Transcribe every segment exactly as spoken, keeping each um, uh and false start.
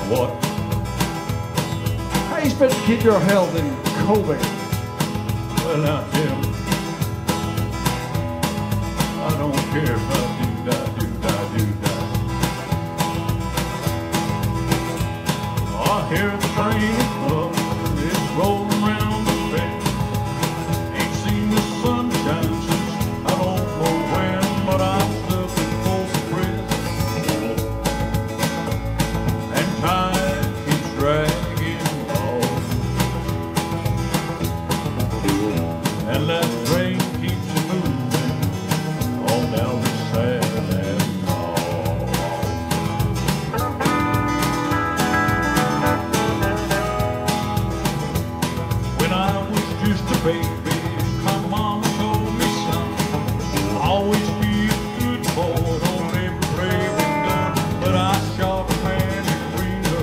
What? How you supposed to keep your health in COVID? Well, now, Tim, I don't care if I do die, do die, do die. I hear the train up, it's rolling round the bend. Ain't seen the sunshine since I don't know when, but I'm stuck in Folsom Prison, and time keeps dragging on, and that train keeps moving all down the sad and all. When I was just a baby, my mama told me, son, always be a good boy, don't ever pray with gun. But I shot a man in Reno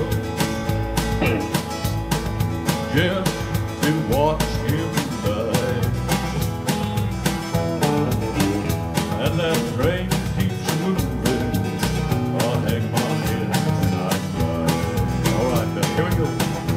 just to watch him die, and that train keeps moving. I'll hang my head and I cry. All right, now here we go.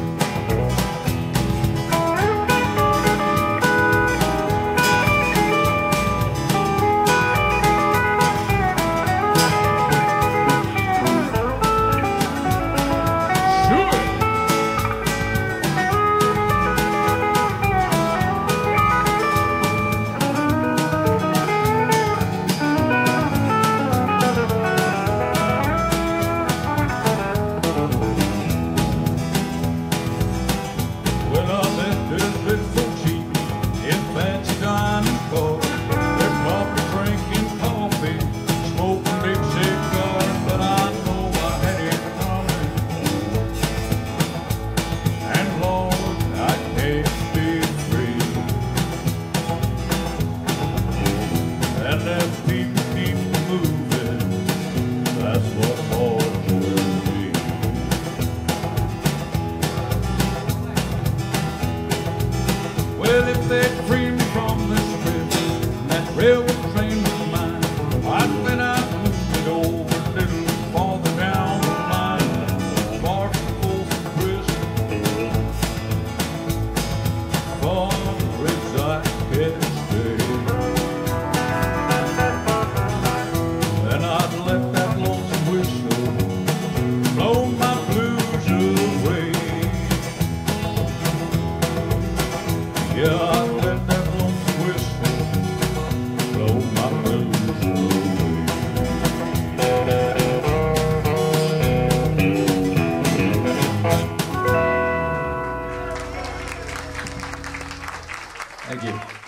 And as people keep moving, that's what more will be. Well, if they'd free me from this prison, that railroad train was mine, I'd been out moving over a little farther down the line, far from Folsom Prison, far as I can stay. And I'd let that lonesome whistle blow my blues away. Yeah, I'd let that lonesome whistle blow my blues away. Thank you.